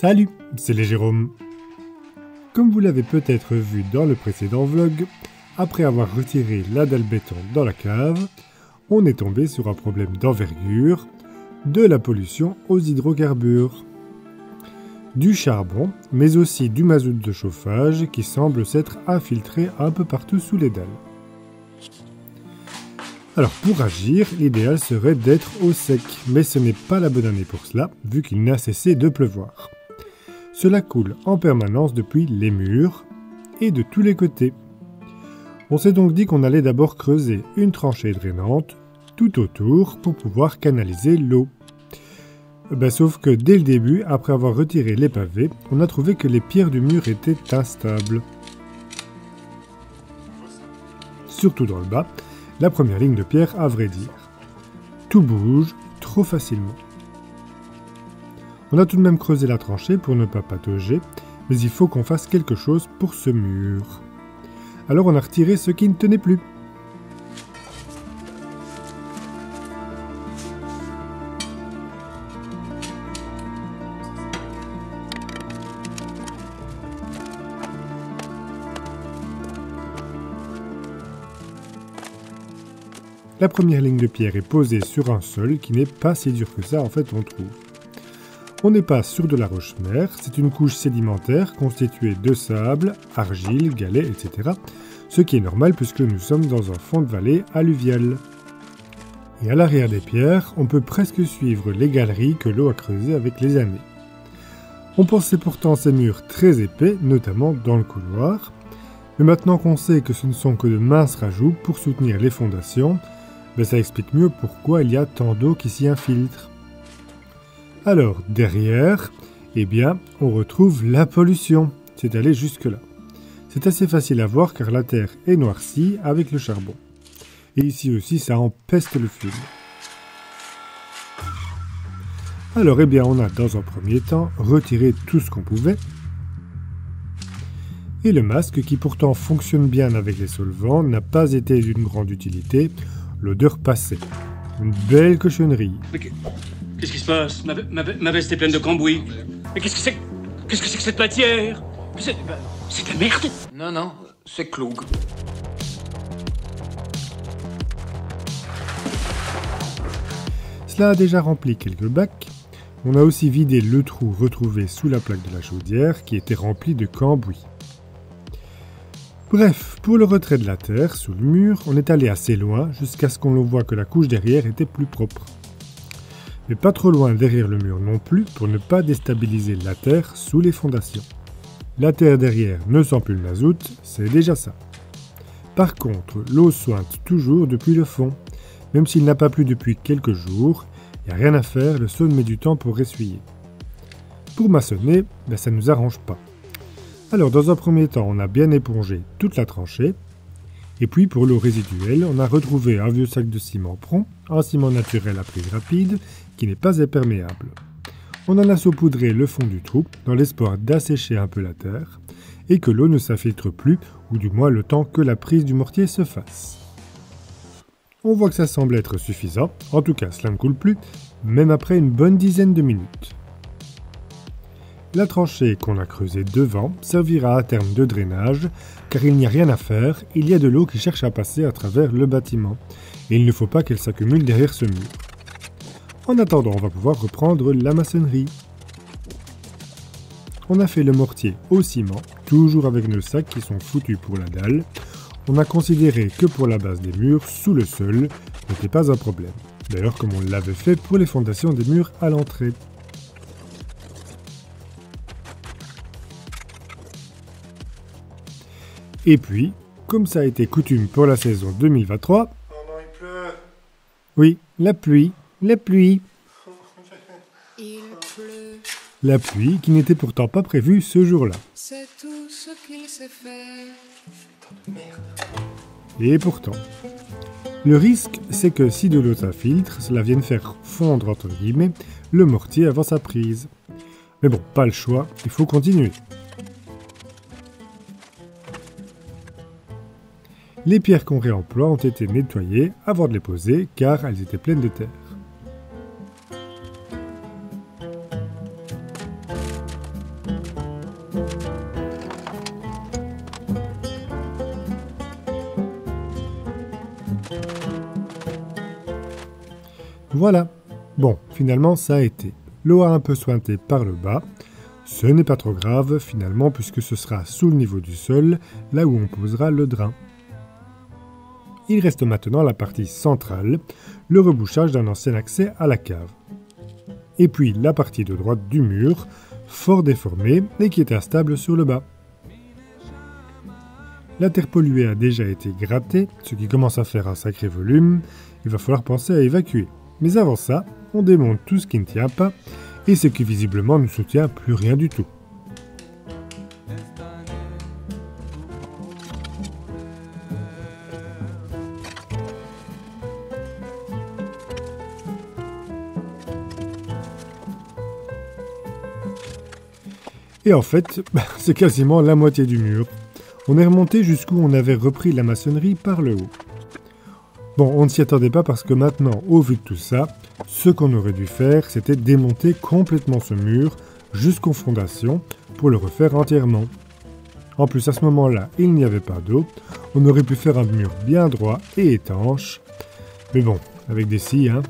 Salut, c'est les Jérôme. Comme vous l'avez peut-être vu dans le précédent vlog, après avoir retiré la dalle béton dans la cave, on est tombé sur un problème d'envergure, de la pollution aux hydrocarbures. Du charbon, mais aussi du mazout de chauffage qui semble s'être infiltré un peu partout sous les dalles. Alors pour agir, l'idéal serait d'être au sec, mais ce n'est pas la bonne année pour cela, vu qu'il n'a cessé de pleuvoir. Cela coule en permanence depuis les murs et de tous les côtés. On s'est donc dit qu'on allait d'abord creuser une tranchée drainante tout autour pour pouvoir canaliser l'eau. Sauf que dès le début, après avoir retiré les pavés, on a trouvé que les pierres du mur étaient instables. Surtout dans le bas, la première ligne de pierre à vrai dire. Tout bouge trop facilement. On a tout de même creusé la tranchée pour ne pas patauger, mais il faut qu'on fasse quelque chose pour ce mur. Alors on a retiré ce qui ne tenait plus. La première ligne de pierre est posée sur un sol qui n'est pas si dur que ça, en fait, on trouve. On n'est pas sur de la roche-mère, c'est une couche sédimentaire constituée de sable, argile, galets, etc. Ce qui est normal puisque nous sommes dans un fond de vallée alluviale. Et à l'arrière des pierres, on peut presque suivre les galeries que l'eau a creusées avec les années. On pensait pourtant ces murs très épais, notamment dans le couloir. Mais maintenant qu'on sait que ce ne sont que de minces rajouts pour soutenir les fondations, ça explique mieux pourquoi il y a tant d'eau qui s'y infiltre. Alors, derrière, on retrouve la pollution. C'est allé jusque-là. C'est assez facile à voir car la terre est noircie avec le charbon. Et ici aussi, ça empeste le fume. Alors, on a dans un premier temps retiré tout ce qu'on pouvait. Et le masque, qui pourtant fonctionne bien avec les solvants, n'a pas été d'une grande utilité. L'odeur passait. Une belle cochonnerie. Qu'est-ce qui se passe? Ma veste est pleine de cambouis. Mais qu'est-ce que c'est que cette matière? C'est de la merde. Non, c'est Cloug. Cela a déjà rempli quelques bacs. On a aussi vidé le trou retrouvé sous la plaque de la chaudière qui était rempli de cambouis. Bref, pour le retrait de la terre sous le mur, on est allé assez loin jusqu'à ce qu'on voit que la couche derrière était plus propre. Mais pas trop loin derrière le mur non plus pour ne pas déstabiliser la terre sous les fondations. La terre derrière ne sent plus le mazout, c'est déjà ça. Par contre, l'eau sointe toujours depuis le fond. Même s'il n'a pas plu depuis quelques jours, il n'y a rien à faire, le saune met du temps pour essuyer. Pour maçonner, ça ne nous arrange pas. Alors dans un premier temps, on a bien épongé toute la tranchée. Et puis pour l'eau résiduelle, on a retrouvé un vieux sac de ciment prompt, un ciment naturel à prise rapide, qui n'est pas imperméable. On en a saupoudré le fond du trou, dans l'espoir d'assécher un peu la terre, et que l'eau ne s'infiltre plus, ou du moins le temps que la prise du mortier se fasse. On voit que ça semble être suffisant, en tout cas cela ne coule plus, même après une bonne dizaine de minutes. La tranchée qu'on a creusée devant servira à terme de drainage, car il n'y a rien à faire, il y a de l'eau qui cherche à passer à travers le bâtiment, et il ne faut pas qu'elle s'accumule derrière ce mur. En attendant, on va pouvoir reprendre la maçonnerie. On a fait le mortier au ciment, toujours avec nos sacs qui sont foutus pour la dalle. On a considéré que pour la base des murs, sous le sol, n'était pas un problème. D'ailleurs, comme on l'avait fait pour les fondations des murs à l'entrée. Et puis, comme ça a été coutume pour la saison 2023... Oh non, il pleut. Oui, la pluie. Il pleut. La pluie qui n'était pourtant pas prévue ce jour-là. C'est tout ce qu'il sait faire. Putain de merde. Et pourtant. Le risque, c'est que si de l'eau s'infiltre, cela vienne faire fondre, entre guillemets, le mortier avant sa prise. Mais bon, pas le choix, il faut continuer. Les pierres qu'on réemploie ont été nettoyées avant de les poser car elles étaient pleines de terre. Voilà. Bon, finalement ça a été. L'eau a un peu sointé par le bas. Ce n'est pas trop grave finalement puisque ce sera sous le niveau du sol, là où on posera le drain. Il reste maintenant la partie centrale, le rebouchage d'un ancien accès à la cave. Et puis la partie de droite du mur, fort déformée et qui est instable sur le bas. La terre polluée a déjà été grattée, ce qui commence à faire un sacré volume. Il va falloir penser à évacuer. Mais avant ça, on démonte tout ce qui ne tient pas et ce qui visiblement ne soutient plus rien du tout. Et en fait, c'est quasiment la moitié du mur. On est remonté jusqu'où on avait repris la maçonnerie par le haut. Bon, on ne s'y attendait pas parce que maintenant, au vu de tout ça, ce qu'on aurait dû faire, c'était démonter complètement ce mur jusqu'aux fondations pour le refaire entièrement. En plus, à ce moment-là, il n'y avait pas d'eau. On aurait pu faire un mur bien droit et étanche. Mais bon, avec des scies, hein.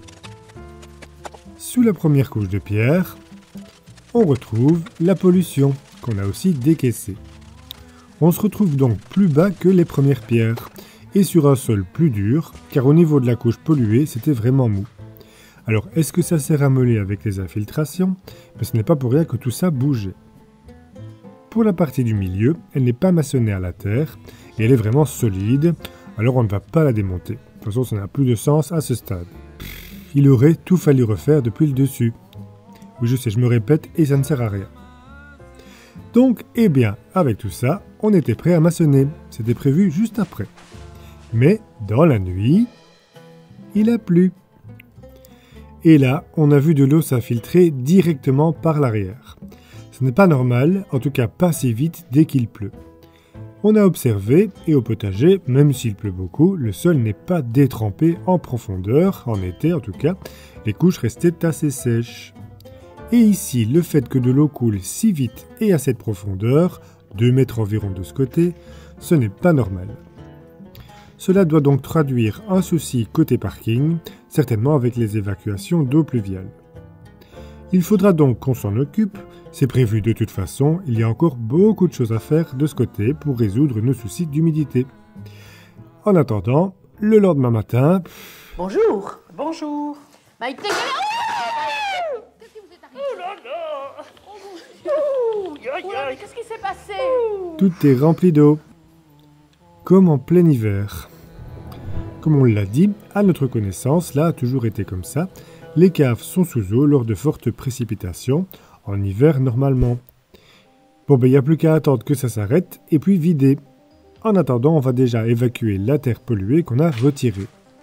Sous la première couche de pierre, on retrouve la pollution qu'on a aussi décaissée. On se retrouve donc plus bas que les premières pierres et sur un sol plus dur, car au niveau de la couche polluée, c'était vraiment mou. Alors, est-ce que ça s'est ramolli avec les infiltrations? Mais ce n'est pas pour rien que tout ça bougeait. Pour la partie du milieu, elle n'est pas maçonnée à la terre et elle est vraiment solide, alors on ne va pas la démonter. De toute façon, ça n'a plus de sens à ce stade. Il aurait tout fallu refaire depuis le dessus. Oui, je sais, je me répète et ça ne sert à rien. Donc, eh bien, avec tout ça, on était prêt à maçonner. C'était prévu juste après. Mais, dans la nuit, il a plu. Et là, on a vu de l'eau s'infiltrer directement par l'arrière. Ce n'est pas normal, en tout cas pas si vite dès qu'il pleut. On a observé, et au potager, même s'il pleut beaucoup, le sol n'est pas détrempé en profondeur, en été en tout cas, les couches restaient assez sèches. Et ici, le fait que de l'eau coule si vite et à cette profondeur, 2 mètres environ de ce côté, ce n'est pas normal. Cela doit donc traduire un souci côté parking, certainement avec les évacuations d'eau pluviale. Il faudra donc qu'on s'en occupe, c'est prévu de toute façon, il y a encore beaucoup de choses à faire de ce côté pour résoudre nos soucis d'humidité. En attendant, le lendemain matin... Bonjour. Bonjour. Maïté. Qu'est-ce qui vous est arrivé? Oh là là. Oh, mais qu'est-ce qui s'est passé? Tout est rempli d'eau, comme en plein hiver. Comme on l'a dit, à notre connaissance, là a toujours été comme ça, les caves sont sous eau lors de fortes précipitations, en hiver normalement. Bon ben il n'y a plus qu'à attendre que ça s'arrête et puis vider. En attendant, on va déjà évacuer la terre polluée qu'on a retirée.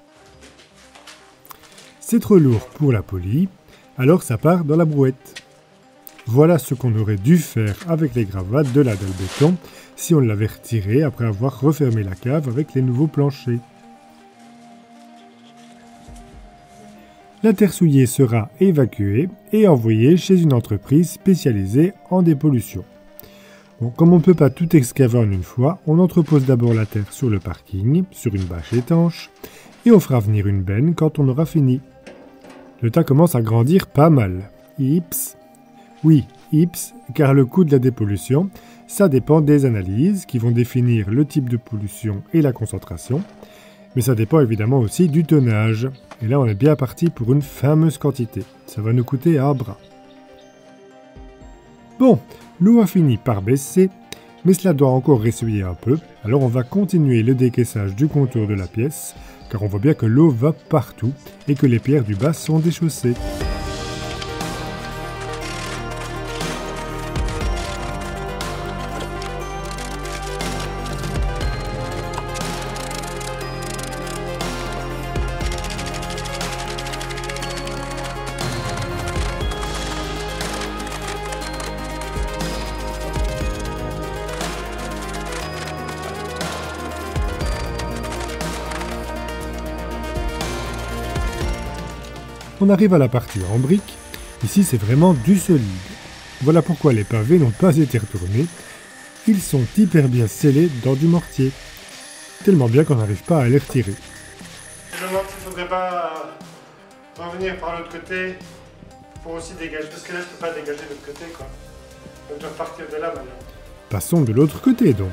C'est trop lourd pour la poulie, alors ça part dans la brouette. Voilà ce qu'on aurait dû faire avec les gravats de la dalle béton si on l'avait retiré après avoir refermé la cave avec les nouveaux planchers. La terre souillée sera évacuée et envoyée chez une entreprise spécialisée en dépollution. Bon, comme on ne peut pas tout excaver en une fois, on entrepose d'abord la terre sur le parking, sur une bâche étanche, et on fera venir une benne quand on aura fini. Le tas commence à grandir pas mal. Ips. Oui, ips, car le coût de la dépollution, ça dépend des analyses qui vont définir le type de pollution et la concentration, mais ça dépend évidemment aussi du tonnage. Et là, on est bien parti pour une fameuse quantité. Ça va nous coûter un bras. Bon, l'eau a fini par baisser, mais cela doit encore ressouiller un peu. Alors on va continuer le décaissage du contour de la pièce, car on voit bien que l'eau va partout et que les pierres du bas sont déchaussées. On arrive à la partie en briques. Ici, c'est vraiment du solide. Voilà pourquoi les pavés n'ont pas été retournés. Ils sont hyper bien scellés dans du mortier. Tellement bien qu'on n'arrive pas à les retirer. Je me demande s'il faudrait pas revenir par l'autre côté pour aussi dégager, parce que là je peux pas dégager de l'autre côté quoi. Donc je dois repartir de là maintenant. Passons de l'autre côté donc.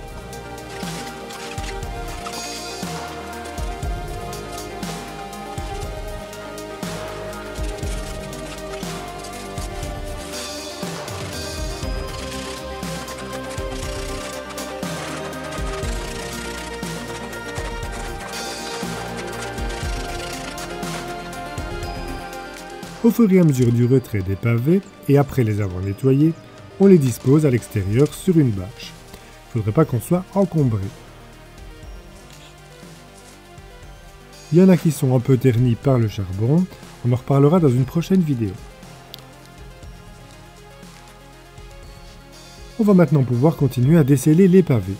Au fur et à mesure du retrait des pavés, et après les avoir nettoyés, on les dispose à l'extérieur sur une bâche. Il ne faudrait pas qu'on soit encombré. Il y en a qui sont un peu ternis par le charbon, on en reparlera dans une prochaine vidéo. On va maintenant pouvoir continuer à desceller les pavés.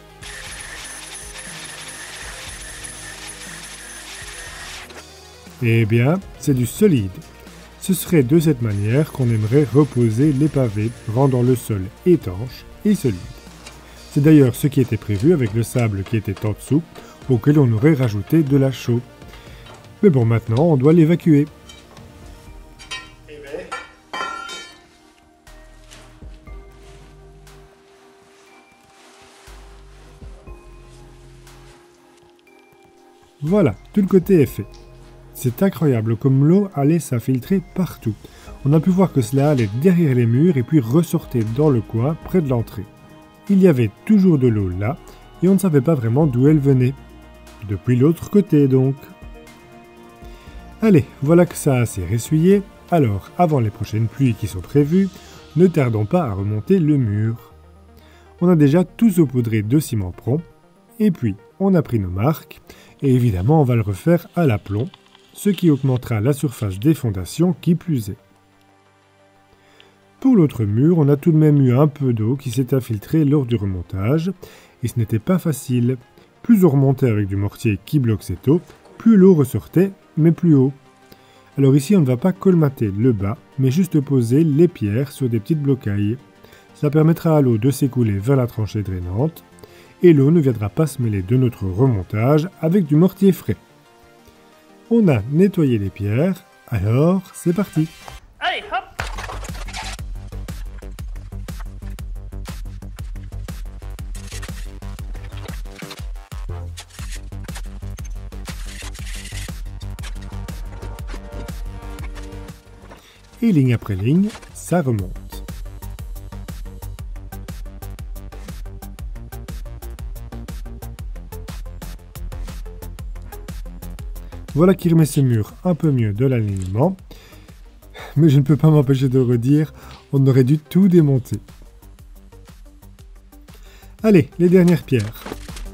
Eh bien, c'est du solide. Ce serait de cette manière qu'on aimerait reposer les pavés, rendant le sol étanche et solide. C'est d'ailleurs ce qui était prévu avec le sable qui était en dessous, auquel on aurait rajouté de la chaux. Mais bon, maintenant, on doit l'évacuer. Voilà, tout le côté est fait. C'est incroyable comme l'eau allait s'infiltrer partout. On a pu voir que cela allait derrière les murs et puis ressortait dans le coin près de l'entrée. Il y avait toujours de l'eau là et on ne savait pas vraiment d'où elle venait. Depuis l'autre côté donc. Allez, voilà que ça a assez ressuyé. Alors, avant les prochaines pluies qui sont prévues, ne tardons pas à remonter le mur. On a déjà tout saupoudré de ciment prompt. Et puis, on a pris nos marques. Et évidemment, on va le refaire à l'aplomb, ce qui augmentera la surface des fondations qui plus est. Pour l'autre mur, on a tout de même eu un peu d'eau qui s'est infiltrée lors du remontage, et ce n'était pas facile. Plus on remontait avec du mortier qui bloque cette eau, plus l'eau ressortait, mais plus haut. Alors ici, on ne va pas colmater le bas, mais juste poser les pierres sur des petites blocailles. Ça permettra à l'eau de s'écouler vers la tranchée drainante, et l'eau ne viendra pas se mêler de notre remontage avec du mortier frais. On a nettoyé les pierres, alors c'est parti. Allez, hop. Et ligne après ligne, ça remonte. Voilà qui remet ce mur un peu mieux de l'alignement. Mais je ne peux pas m'empêcher de redire, on aurait dû tout démonter. Allez, les dernières pierres.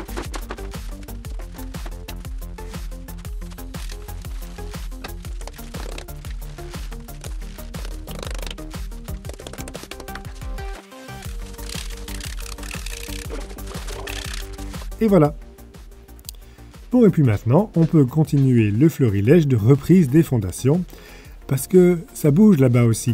Et voilà. Bon, et puis maintenant, on peut continuer le florilège de reprise des fondations, parce que ça bouge là-bas aussi.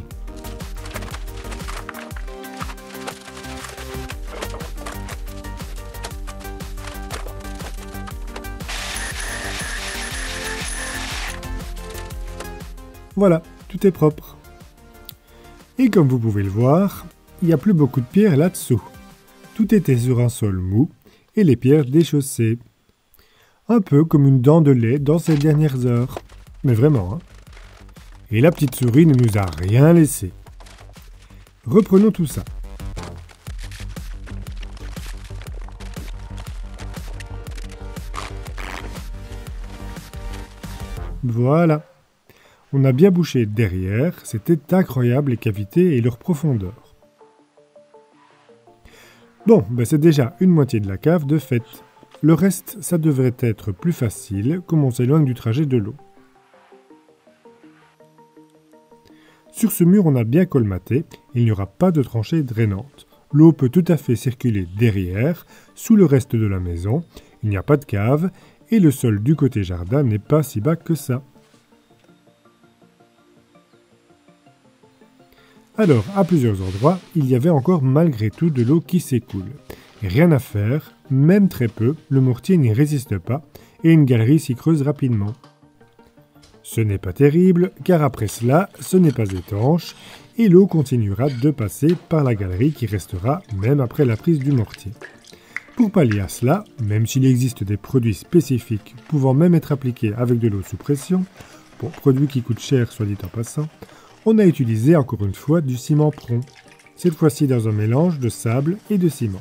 Voilà, tout est propre. Et comme vous pouvez le voir, il n'y a plus beaucoup de pierres là-dessous. Tout était sur un sol mou et les pierres déchaussées. Un peu comme une dent de lait dans ces dernières heures. Mais vraiment, hein. Et la petite souris ne nous a rien laissé. Reprenons tout ça. Voilà. On a bien bouché derrière, c'était incroyable les cavités et leur profondeur. Bon, ben c'est déjà une moitié de la cave de fait. Le reste, ça devrait être plus facile, comme on s'éloigne du trajet de l'eau. Sur ce mur, on a bien colmaté, il n'y aura pas de tranchée drainante. L'eau peut tout à fait circuler derrière, sous le reste de la maison, il n'y a pas de cave, et le sol du côté jardin n'est pas si bas que ça. Alors, à plusieurs endroits, il y avait encore malgré tout de l'eau qui s'écoule. Et rien à faire, même très peu, le mortier n'y résiste pas, et une galerie s'y creuse rapidement. Ce n'est pas terrible, car après cela, ce n'est pas étanche, et l'eau continuera de passer par la galerie qui restera même après la prise du mortier. Pour pallier à cela, même s'il existe des produits spécifiques pouvant même être appliqués avec de l'eau sous pression, pour produits qui coûtent cher soit dit en passant, on a utilisé encore une fois du ciment prompt, cette fois-ci dans un mélange de sable et de ciment.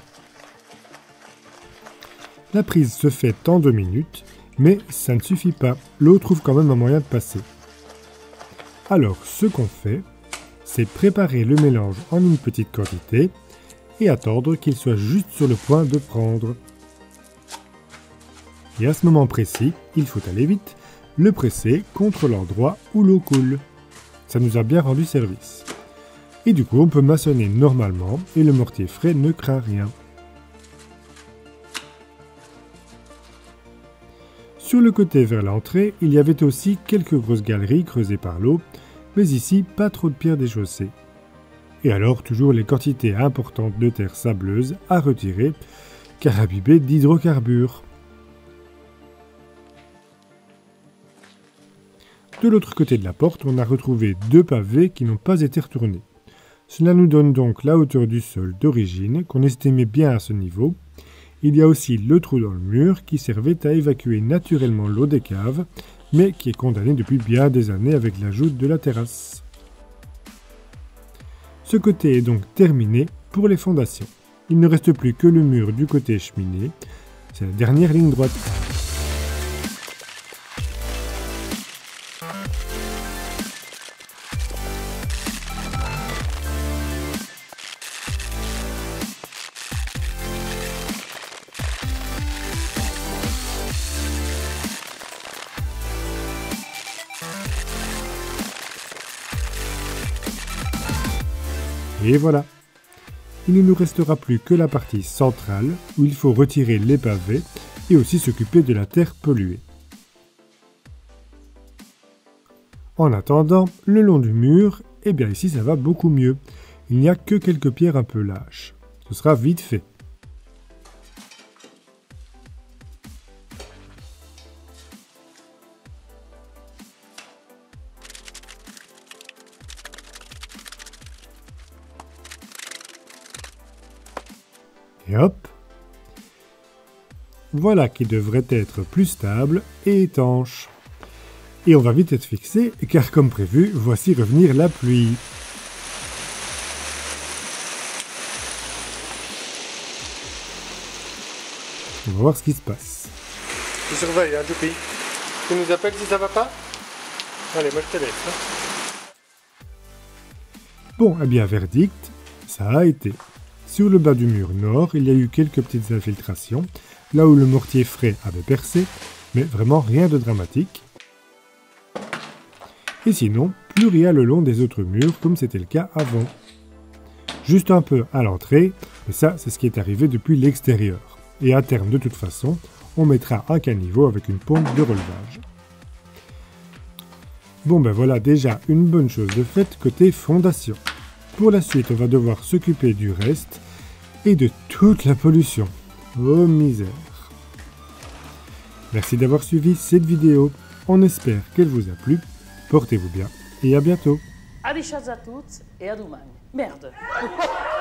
La prise se fait en 2 minutes, mais ça ne suffit pas, l'eau trouve quand même un moyen de passer. Alors ce qu'on fait, c'est préparer le mélange en une petite quantité et attendre qu'il soit juste sur le point de prendre. Et à ce moment précis, il faut aller vite, le presser contre l'endroit où l'eau coule. Ça nous a bien rendu service. Et du coup, on peut maçonner normalement et le mortier frais ne craint rien. Sur le côté vers l'entrée, il y avait aussi quelques grosses galeries creusées par l'eau, mais ici, pas trop de pierres déchaussées. Et alors, toujours les quantités importantes de terre sableuse à retirer, car imbibées d'hydrocarbures. De l'autre côté de la porte, on a retrouvé 2 pavés qui n'ont pas été retournés. Cela nous donne donc la hauteur du sol d'origine, qu'on estimait bien à ce niveau. Il y a aussi le trou dans le mur qui servait à évacuer naturellement l'eau des caves, mais qui est condamné depuis bien des années avec l'ajout de la terrasse. Ce côté est donc terminé pour les fondations. Il ne reste plus que le mur du côté cheminée. C'est la dernière ligne droite. Et voilà. Il ne nous restera plus que la partie centrale où il faut retirer les pavés et aussi s'occuper de la terre polluée. En attendant, le long du mur, eh bien ici ça va beaucoup mieux. Il n'y a que quelques pierres un peu lâches. Ce sera vite fait. Et hop! Voilà qui devrait être plus stable et étanche. Et on va vite être fixé, car comme prévu, voici revenir la pluie. On va voir ce qui se passe. Tu surveilles, hein, Youpi. Tu nous appelles si ça va pas? Allez, moi je te laisse. Hein. Bon, eh bien, verdict, ça a été. Sur le bas du mur nord, il y a eu quelques petites infiltrations, là où le mortier frais avait percé, mais vraiment rien de dramatique. Et sinon, plus rien le long des autres murs, comme c'était le cas avant. Juste un peu à l'entrée, mais ça, c'est ce qui est arrivé depuis l'extérieur. Et à terme, de toute façon, on mettra un caniveau avec une pompe de relevage. Bon ben voilà déjà une bonne chose de faite côté fondation. Pour la suite, on va devoir s'occuper du reste et de toute la pollution. Oh misère! Merci d'avoir suivi cette vidéo. On espère qu'elle vous a plu. Portez-vous bien et à bientôt. Adiós a toutes et à demain. Merde.